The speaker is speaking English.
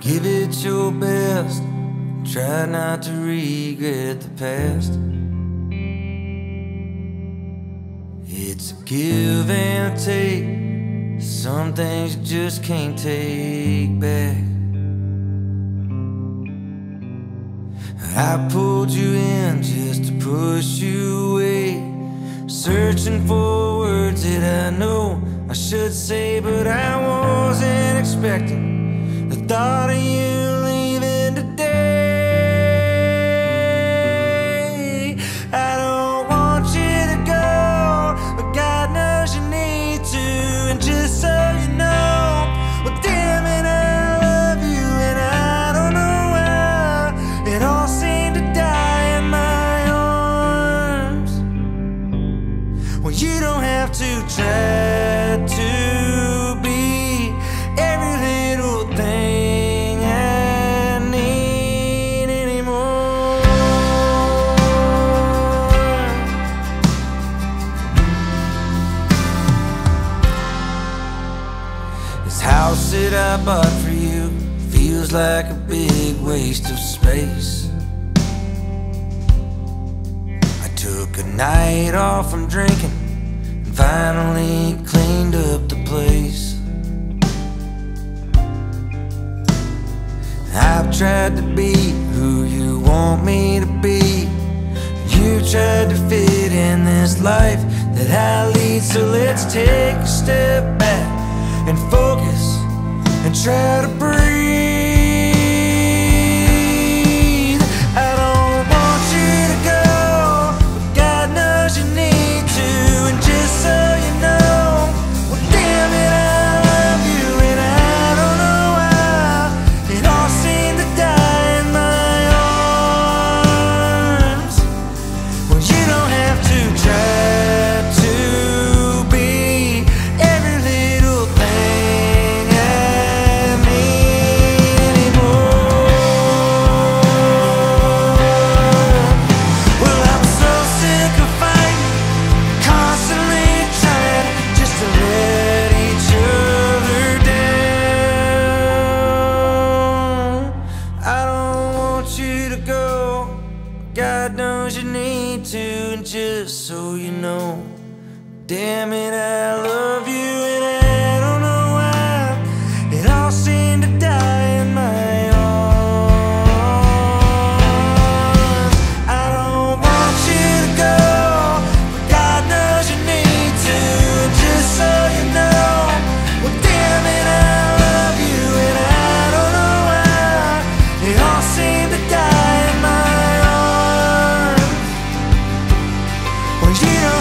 Give it your best, try not to regret the past. It's a give and take, some things you just can't take back. I pulled you in just to push you away, searching for words that I know I should say, but I wasn't expecting the thought of you leaving today. I don't want you to go, but God knows you need to. And just so you know, well damn it, I love you. And I don't know how it all seemed to die in my arms. Well, you don't have to try to be every little thing I need anymore. This house that I bought for you feels like a big waste of space. I took a night off from drinking and finally cleaned up the place. I've tried to be who you want me to be. You tried to fit in this life that I lead. So let's take a step back and focus and try to breathe. I don't want you to go, but God knows you need to. And just so you know, well damn it, I love you. And I don't know how it all seemed to die in my arms. Well, you don't have to try to be every little thing I need anymore. Well, I'm so sick of fighting, constantly trying just to let each other down. I don't want you to go, God knows you need to. And just so you know, damn it, I love you. And I don't know why it all seemed to die in my arms. I don't want you to go, but God knows you need to. And just so you know, well damn it, I love you. And I don't know why it all seemed to die in my arms. Well, you don't